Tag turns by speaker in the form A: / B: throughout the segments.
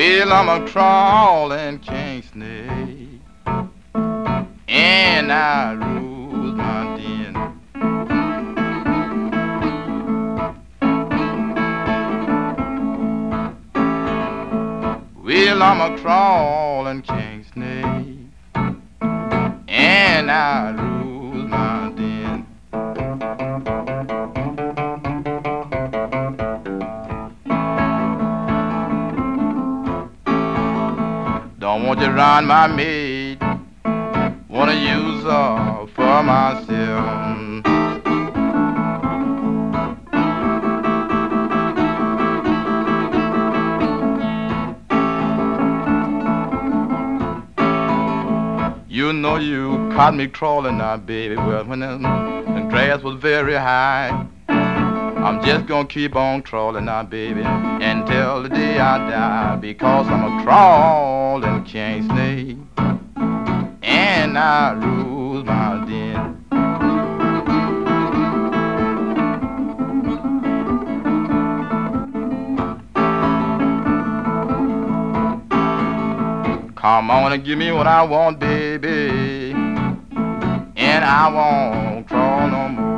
A: Well, I'm a crawling king snake, and I rule my den. Well, I'm a crawling king snake, and I rule my den. Don't want to run my maid, wanna use her for myself. You know you caught me crawling now, baby. Well, when the grass was very high, I'm just gonna keep on crawling now, baby, until the day I die, because I'm a crawling king snake, and I rule my den. Come on and give me what I want, baby, and I won't crawl no more.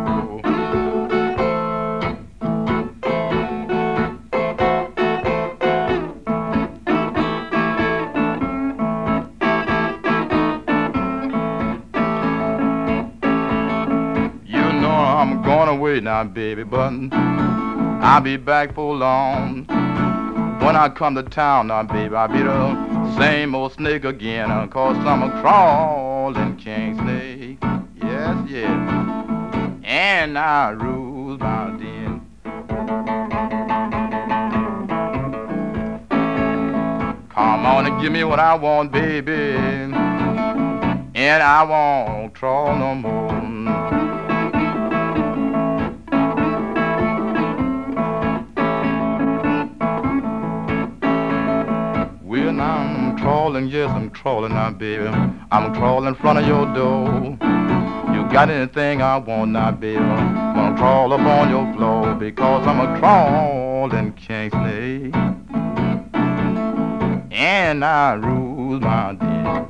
A: I'm going away now, baby, but I'll be back for long. When I come to town now, baby, I'll be the same old snake again, 'cause I'm a crawling king snake. Yes, yes, and I rule my den. Come on and give me what I want, baby, and I won't crawl no more. Well, I'm crawling, yes, I'm crawling now, baby. I'm crawling in front of your door. You got anything I want now, baby? I'm gonna crawl up on your floor, because I'm a crawling king snake, and I rule my den.